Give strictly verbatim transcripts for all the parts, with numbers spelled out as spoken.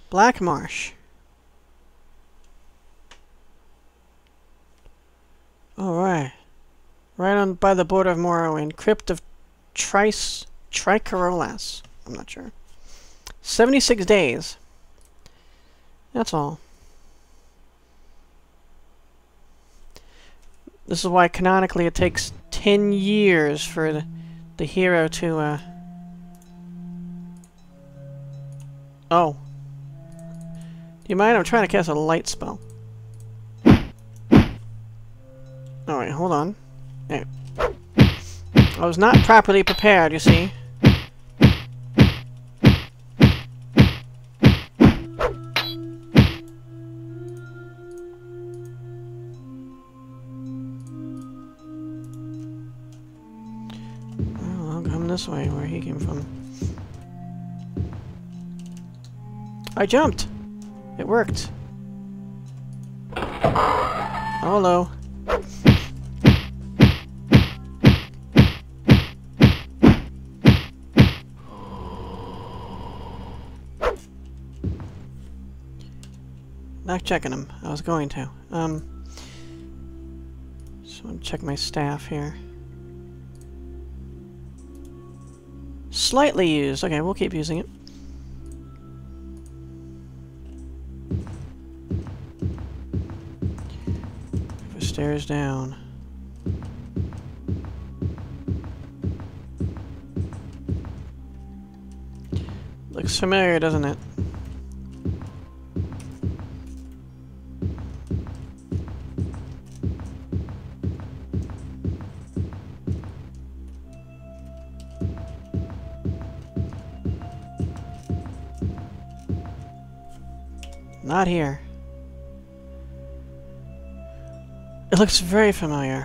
Black Marsh. Alright. Right on by the border of Morrowind. Crypt of Trice Tricerolas. I'm not sure. seventy-six days. That's all. This is why canonically it takes ten years for the, the hero to, uh... Oh. Do you mind? I'm trying to cast a light spell. Alright, hold on. There. I was not properly prepared, you see. Well, I'll come this way, where he came from. I jumped! It worked. Oh, hello. Not checking him. I was going to. Um, just want to check my staff here. Slightly used. Okay, we'll keep using it. Stairs down. Looks familiar, doesn't it? Not here. It looks very familiar.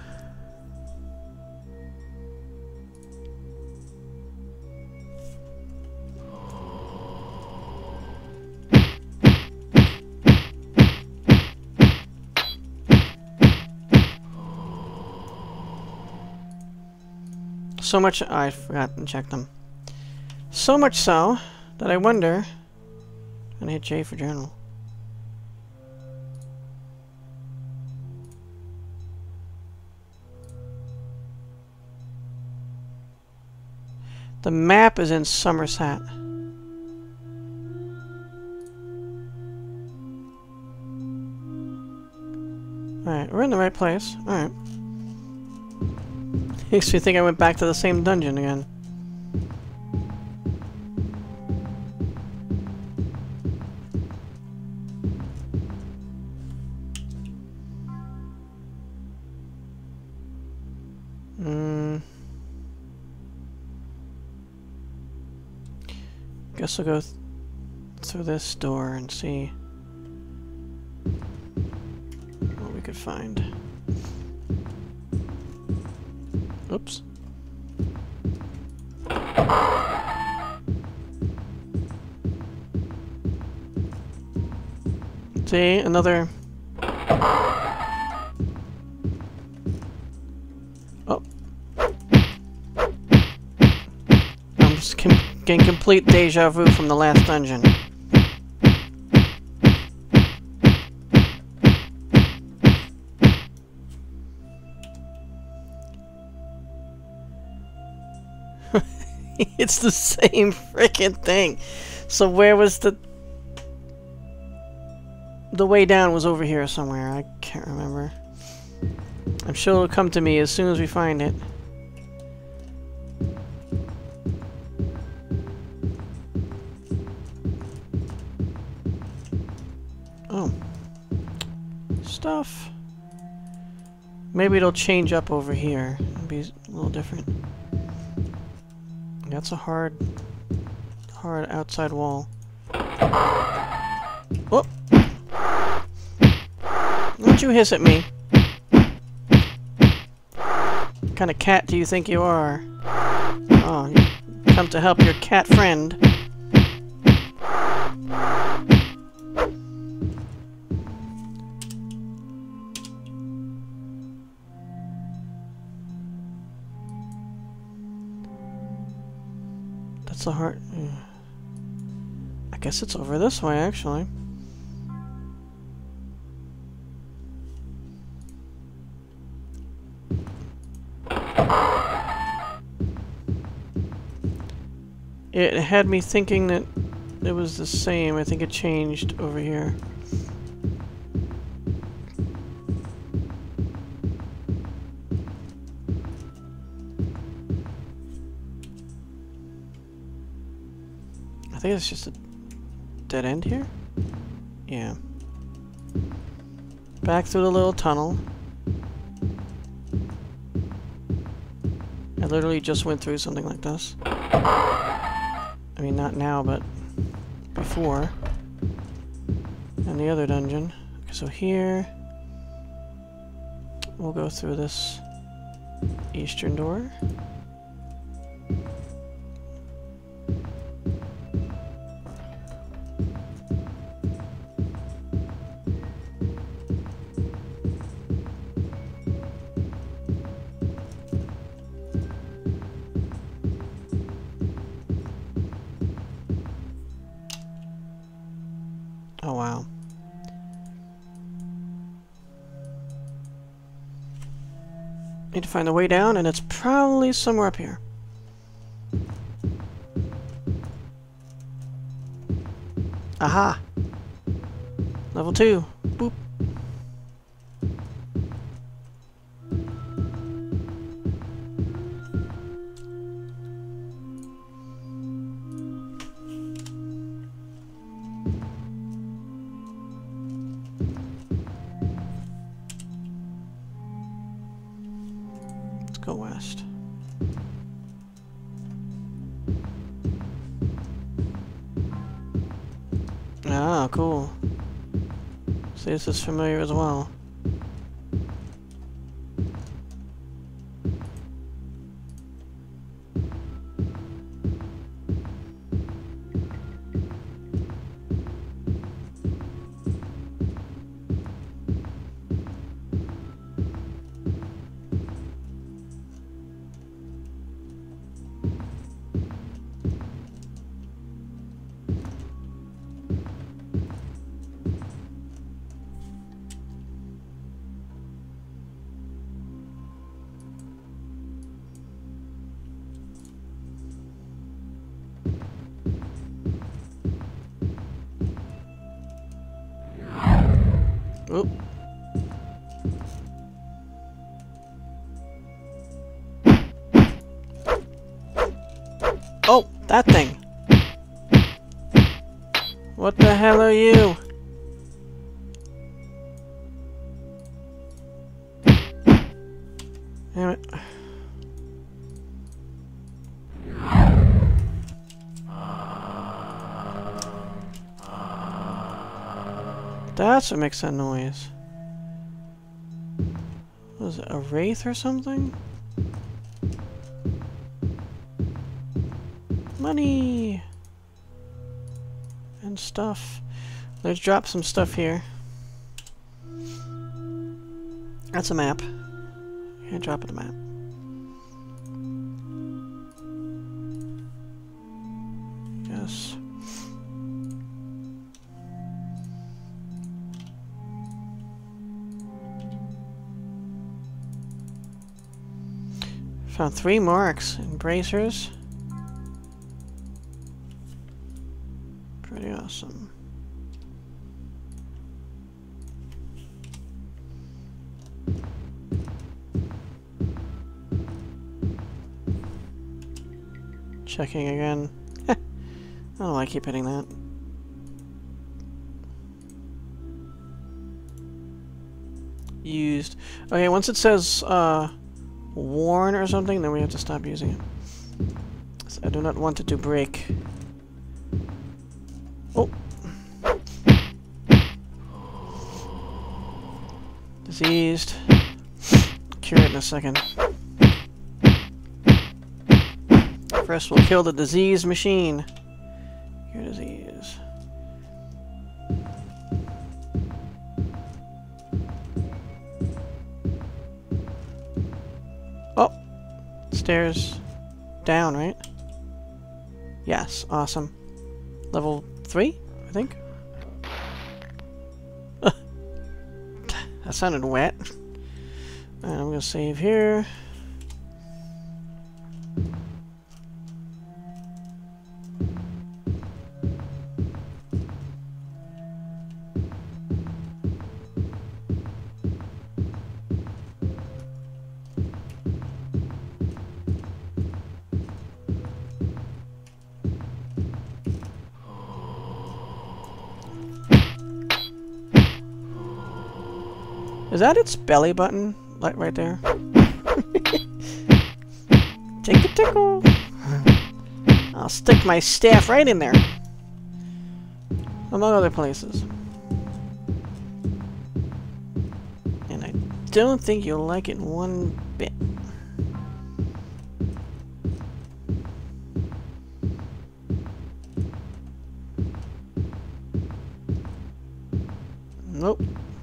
So much I forgot to check them. So much so that I wonder. I'm gonna hit J for journal. The map is in Somerset. Alright, we're in the right place. Alright. Makes me think I went back to the same dungeon again. Hmm. Guess we'll go th through this door and see what we could find. Oops. See, another... Oh. I'm just com getting complete deja vu from the last dungeon. It's the same freaking thing. So where was the... The way down was over here somewhere. I can't remember. I'm sure it'll come to me as soon as we find it. Oh. Stuff. Maybe it'll change up over here. It'll be a little different. That's a hard, hard outside wall. Oh! Don't you hiss at me. What kind of cat do you think you are? Oh, you come to help your cat friend. That's a hard... I guess it's over this way, actually. It had me thinking that it was the same. I think it changed over here. I think it's just a dead end here? Yeah. Back through the little tunnel. I literally just went through something like this. I mean, not now, but before. And the other dungeon. Okay, so here, we'll go through this eastern door. Oh, wow. Need to find the way down, and it's probably somewhere up here. Aha! Level two. Boop. Go west. Ah, cool. See, this is familiar as well. Oop. Oh, that thing. What the hell are you? Damn it. That's what makes that noise. Was it a wraith or something? Money! And stuff. Let's drop some stuff here. That's a map. Yeah, drop it a map. Yes. Found three marks and bracers. Pretty awesome. Checking again. I don't know why I keep hitting that. Used. Okay, once it says uh, worn or something, then we have to stop using it. So I do not want it to break. Oh! Diseased. Cure it in a second. First we'll kill the disease machine. Cure disease. Oh! Stairs down, right? Yes, awesome. Level three, I think. That sounded wet. Alright, I'm gonna save here. Is that its belly button? Like right there? Take a tickle! I'll stick my staff right in there. Among other places. And I don't think you'll like it one bit. Nope.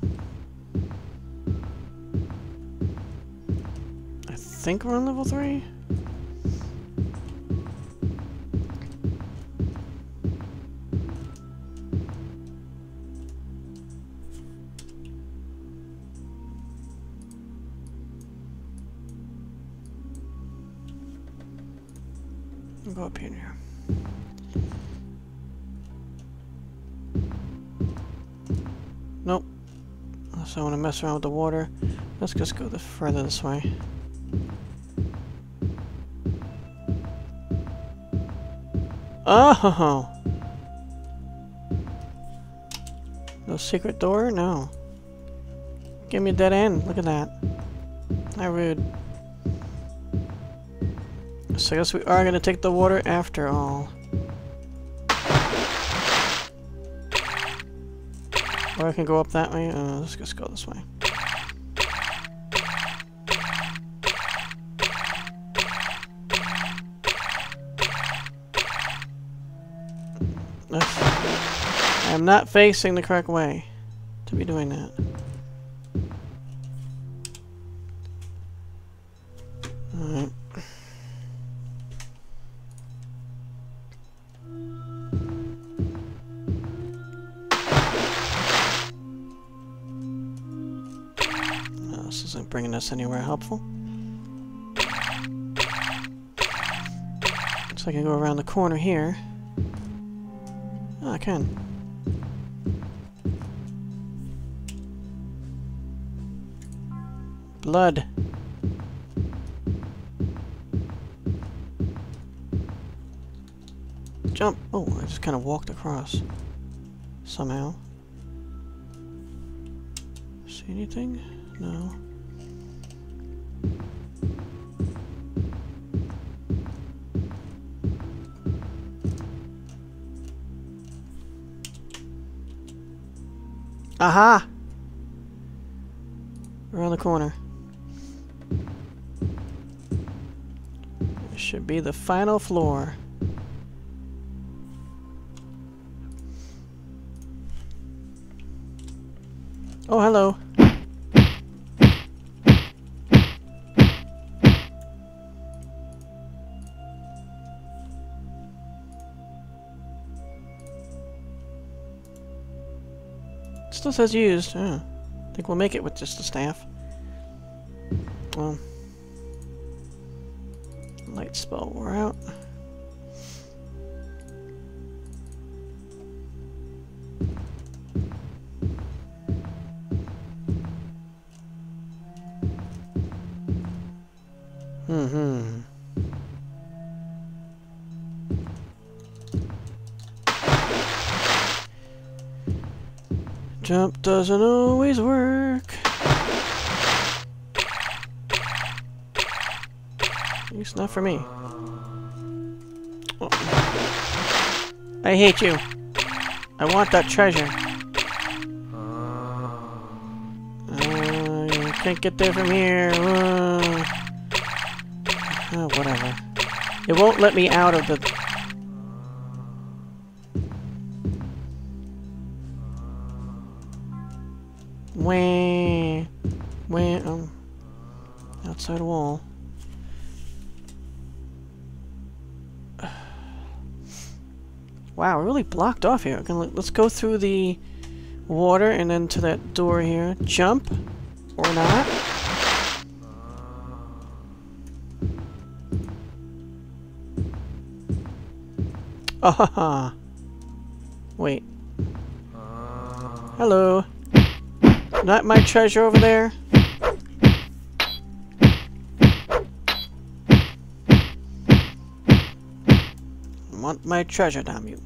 I think we're on level three. I'll go up here now. Nope. Unless I want to mess around with the water. Let's just go the further this way. Oh! No secret door? No. Give me a dead end. Look at that. How rude. So I guess we are going to take the water after all. Or I can go up that way. Uh, let's just go this way. I am not facing the correct way to be doing that. Alright. No, this isn't bringing us anywhere helpful. Looks like I can go around the corner here. Oh, I can. Blood. Jump! Oh, I just kind of walked across. Somehow. See anything? No. Aha! Around the corner. It should be the final floor. Oh, hello. Still says used. Oh. I think we'll make it with just the staff. Well, light spell wore out. Mm-hmm. Jump doesn't always work. At least not for me. Oh. I hate you. I want that treasure. Uh, you can't get there from here. Uh, oh, whatever. It won't let me out of the... Wah, wah, um, outside wall. Wow, we're really blocked off here. Okay, let's go through the water and then to that door here. Jump. Or not. Ah ha ha. Wait. Hello. Not my treasure over there? I want my treasure, damn you.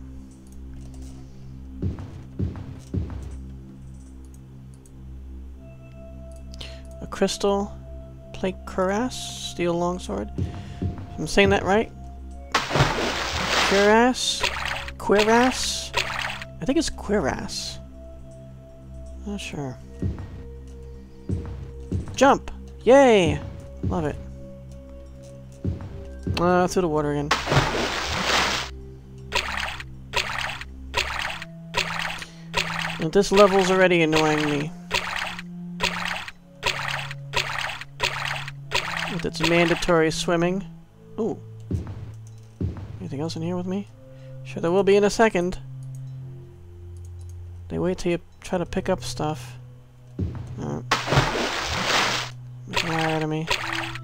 A crystal plate cuirass, steel longsword. I'm saying that right? Cuirass? Cuirass? I think it's cuirass. Not sure. Jump! Yay! Love it. Uh, through the water again. And this level's already annoying me. With its mandatory swimming. Ooh. Anything else in here with me? Sure there will be in a second. They wait till you try to pick up stuff. Uh, make an eye out of me.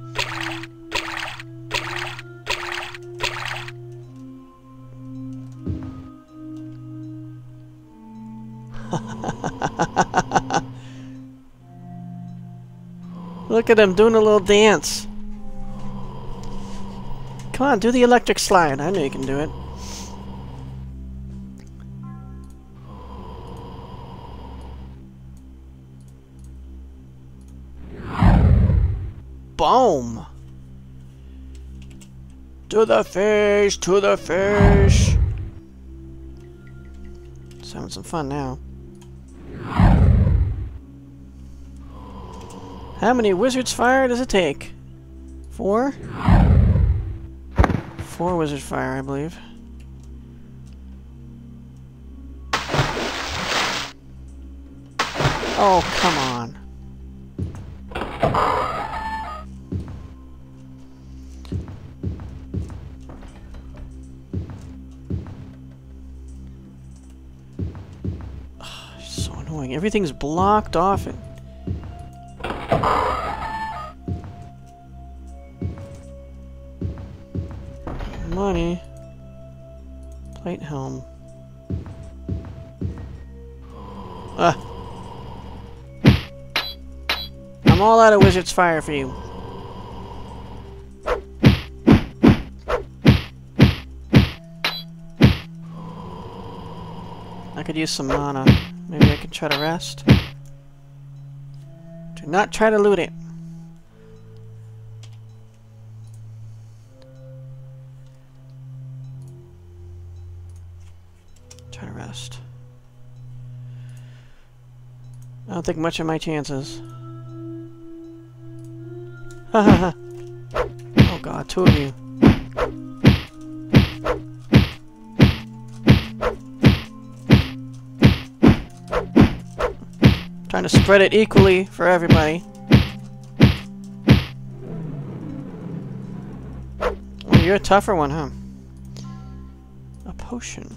Look at him doing a little dance. Come on, do the electric slide. I know you can do it. Boom! To the fish, to the fish. Just having some fun now. How many wizard's fire does it take? Four? Four wizard fire, I believe. Oh, come on. Oh, so annoying. Everything's blocked off it. Money. Plate helm. Ah. I'm all out of wizard's fire for you. I could use some mana. Maybe I could try to rest. Do not try to loot it. Try to rest. I don't think much of my chances. Ha ha ha. Oh god, two of you. Trying to spread it equally for everybody. Oh, you're a tougher one, huh? A potion.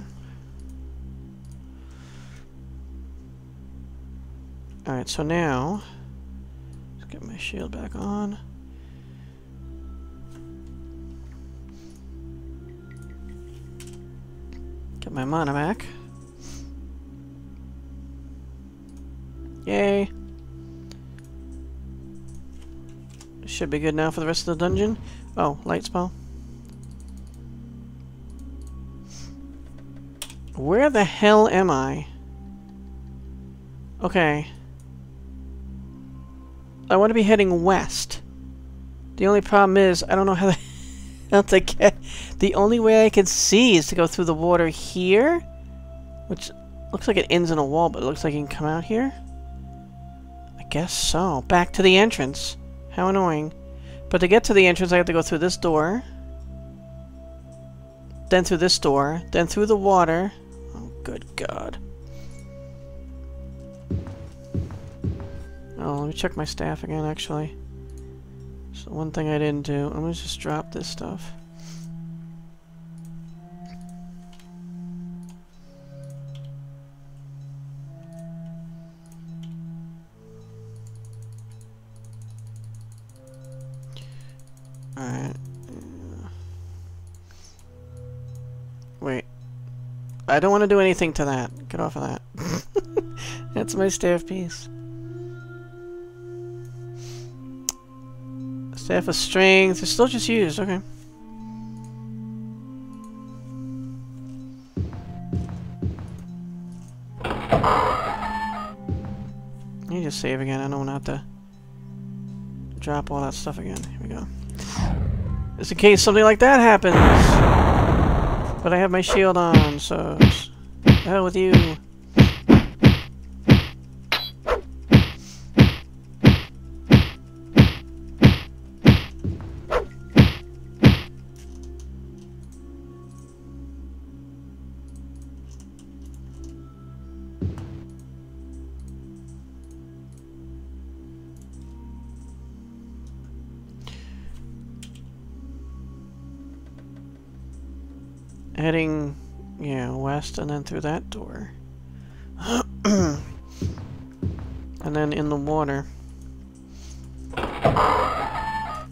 Alright, so now let's get my shield back on. Get my mana back. Yay! Should be good now for the rest of the dungeon. Oh, light spell. Where the hell am I? Okay. I want to be heading west. The only problem is, I don't know how to, how to get... The only way I can see is to go through the water here. Which looks like it ends in a wall, but it looks like you can come out here. I guess so. Back to the entrance. How annoying. But to get to the entrance, I have to go through this door. Then through this door. Then through the water. Oh, good God. Oh, let me check my staff again, actually. So one thing I didn't do. Let me just drop this stuff. Alright. Wait. I don't want to do anything to that. Get off of that. That's my staff piece. Staff of Strength. It's still just used. Okay. You just save again. I don't want to have to drop all that stuff again. Here we go. Just in case something like that happens. But I have my shield on, so the hell with you. Heading, yeah, west and then through that door. And then in the water. I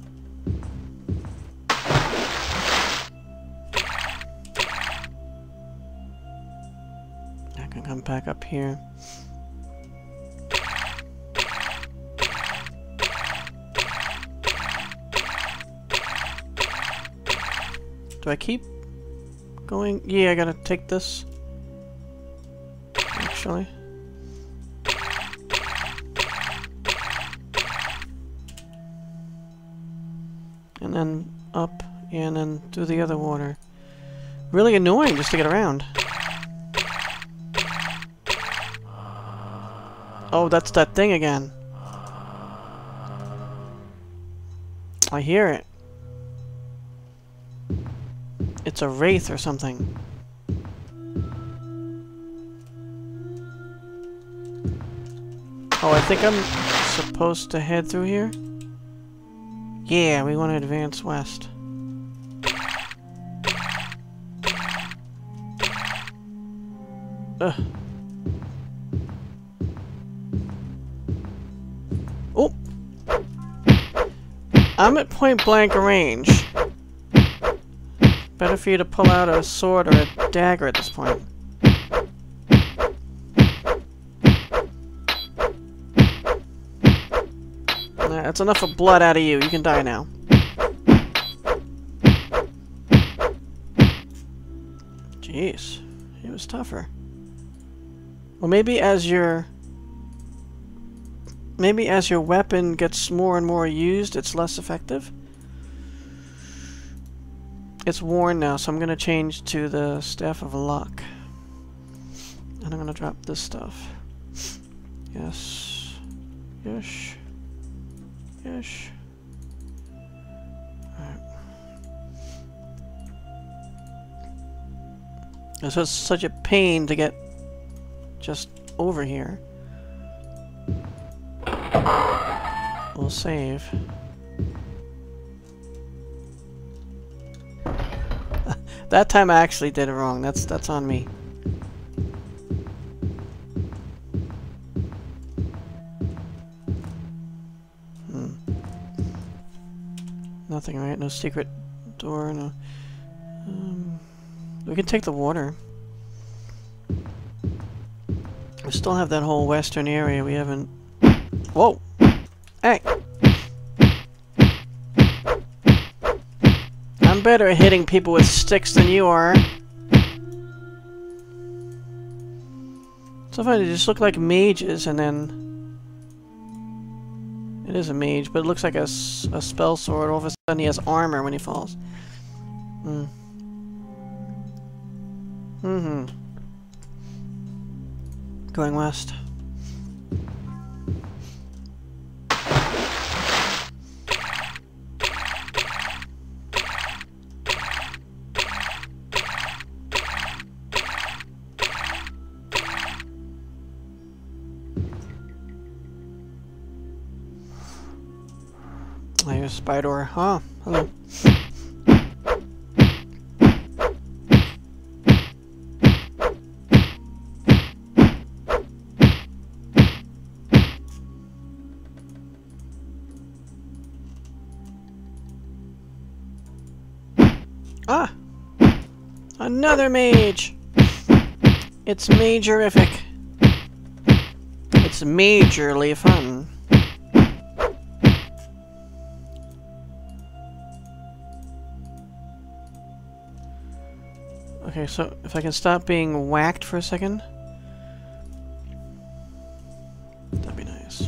can come back up here. Do I keep going? Yeah, I gotta take this. Actually. And then up, and then through the other water. Really annoying just to get around. Oh, that's that thing again. I hear it. It's a wraith or something. Oh, I think I'm supposed to head through here? Yeah, we want to advance west. Ugh. Oh! I'm at point blank range. Better for you to pull out a sword or a dagger at this point. That's enough of blood out of you. You can die now. Jeez. He was tougher. Well, maybe as your... Maybe as your weapon gets more and more used, it's less effective? It's worn now, so I'm going to change to the Staff of Luck. And I'm going to drop this stuff. Yes. Yes. Yes. Alright. This was such a pain to get just over here. We'll save. That time I actually did it wrong. That's that's on me. Hmm. Nothing, right? No secret door. No. Um, we can take the water. We still have that whole western area. We haven't. Whoa! Hey! I'm better at hitting people with sticks than you are. So funny, they just look like mages, and then... It is a mage, but it looks like a, s a spell sword. All of a sudden he has armor when he falls. Hmm. Mm-hmm. Going west. There's a spider. Oh, hello. Another mage! It's majorific. It's majorly fun. Okay, so if I can stop being whacked for a second. That'd be nice.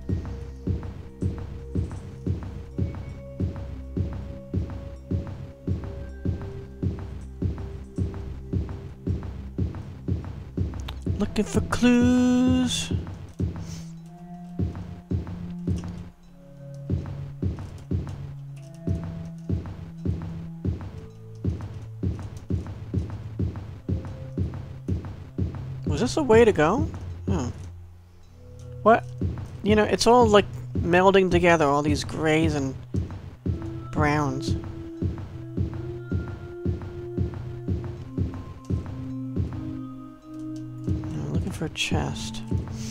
Looking for clues. Was this a way to go? Oh. What? You know, it's all like melding together, all these grays and browns. I'm looking for a chest.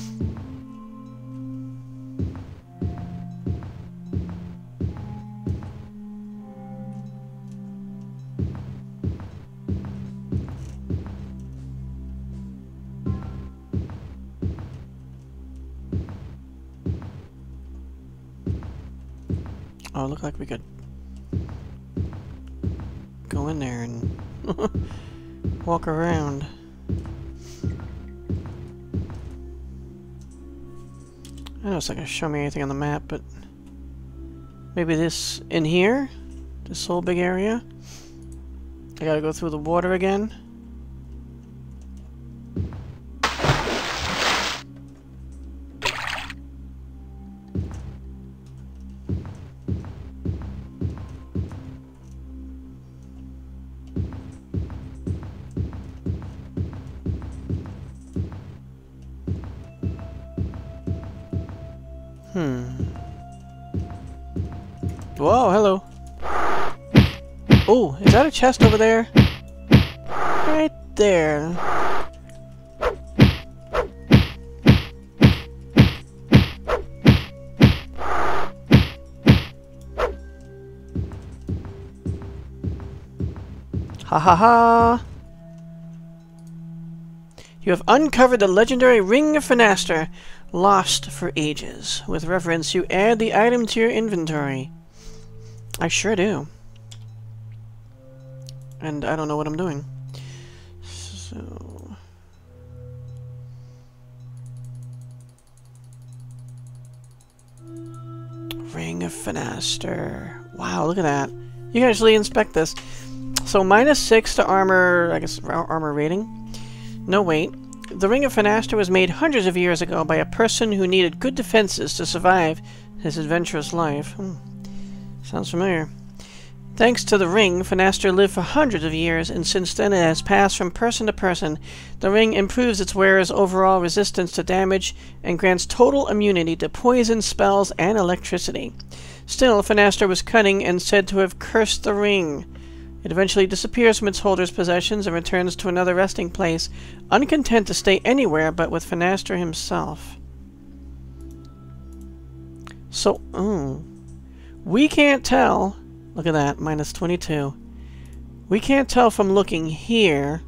Oh, it looked like we could go in there and walk around. I know it's not going to show me anything on the map, but maybe this in here? This whole big area? I gotta go through the water again? Hmm. Whoa, hello. Oh, is that a chest over there? Right there. Ha ha ha! You have uncovered the legendary Ring of Phynaster, lost for ages. With reverence, you add the item to your inventory. I sure do. And I don't know what I'm doing. So... Ring of Phynaster. Wow, look at that. You can actually inspect this. So minus six to armor, I guess, armor rating. No, wait. The Ring of Phynaster was made hundreds of years ago by a person who needed good defenses to survive his adventurous life. Hmm. Sounds familiar. Thanks to the ring, Phynaster lived for hundreds of years, and since then it has passed from person to person. The ring improves its wearer's overall resistance to damage and grants total immunity to poison, spells, and electricity. Still, Phynaster was cunning and said to have cursed the ring. It eventually disappears from its holder's possessions and returns to another resting place, uncontent to stay anywhere but with Phynaster himself. So, oh, we can't tell. Look at that, minus twenty-two. We can't tell from looking here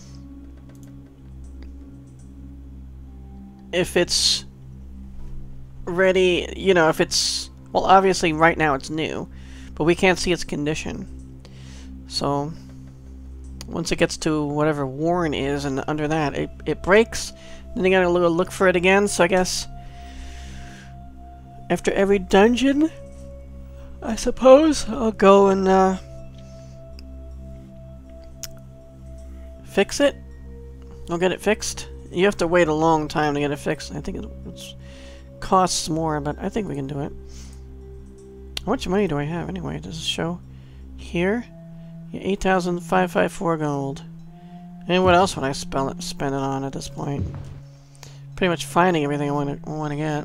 if it's ready, you know, if it's, well, obviously right now it's new, but we can't see its condition. So, once it gets to whatever worn is, and under that, it, it breaks, then you gotta look for it again, so I guess after every dungeon, I suppose, I'll go and uh, fix it. I'll get it fixed. You have to wait a long time to get it fixed. I think it it's, costs more, but I think we can do it. How much money do I have anyway? Does it show here? Yeah, eight thousand five hundred fifty-four gold. And what else would I spell it, spend it on at this point? Pretty much finding everything I want to want to get.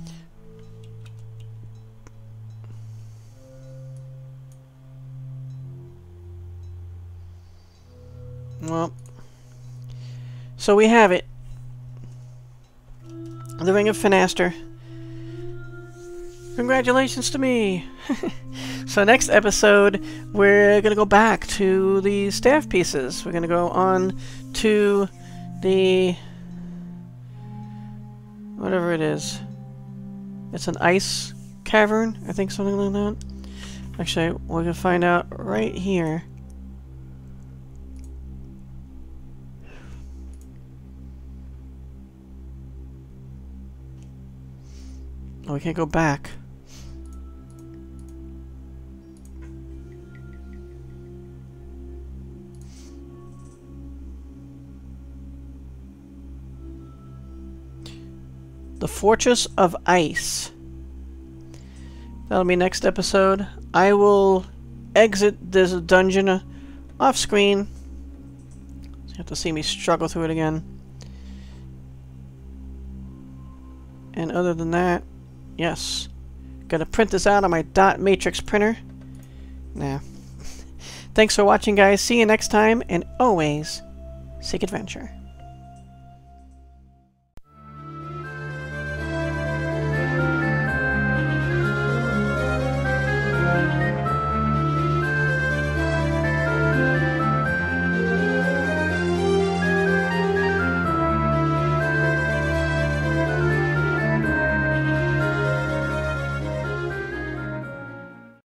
Well, so we have it. The Ring of Phynaster. Congratulations to me! So next episode, we're going to go back to the staff pieces. We're going to go on to the... whatever it is. It's an ice cavern, I think, something like that. Actually, we're going to find out right here. Oh, we can't go back. The Fortress of Ice. That'll be next episode. I will exit this dungeon off screen. So you have to see me struggle through it again. And other than that, yes. Gonna print this out on my dot matrix printer. Nah. Thanks for watching, guys. See you next time, and always seek adventure.